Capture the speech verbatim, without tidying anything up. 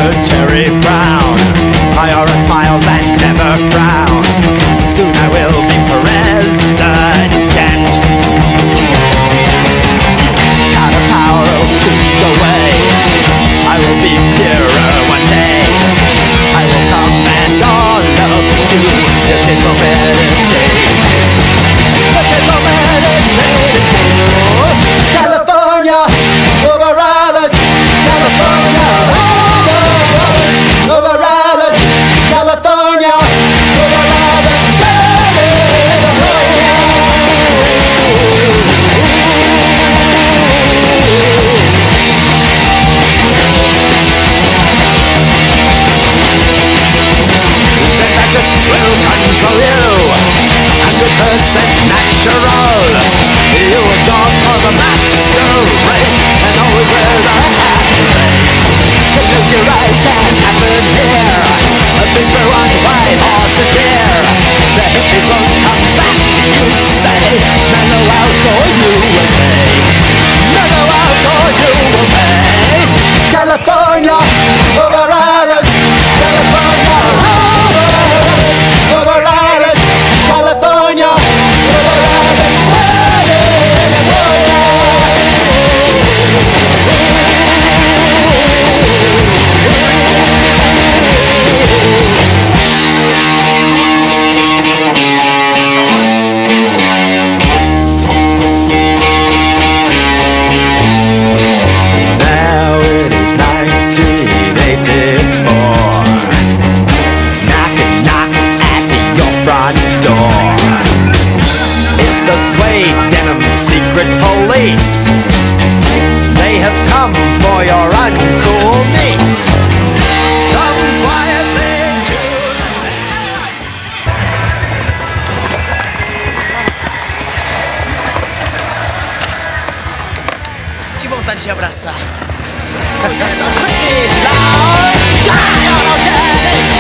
cherry brown. Iora smiles and never frowns. Soon I will be president. Out of power will soon go away. I will be Führer one day. I will command all of you. The kids will meditate. The kids will meditate too. California, over Alice. California, over Alice. Over Alice. California, over Alice. Synthesis will control you. Hundred percent natural. You a dog for the masquerade, and always wear the happy face. Because your eyes can't happen here. A big blue on white horse is here. The hippies won't come back, you say. Mellow out or you will pay. Mellow out or you will pay. California, over Alice. California, over Alice. Over Alice. California, over Alice. Now it is nineteen eighty-four. Knocking, knock at your front door. It's the suede denim secret police. They have come for your uncool niece. Come quietly to Que vontade de abraçar. the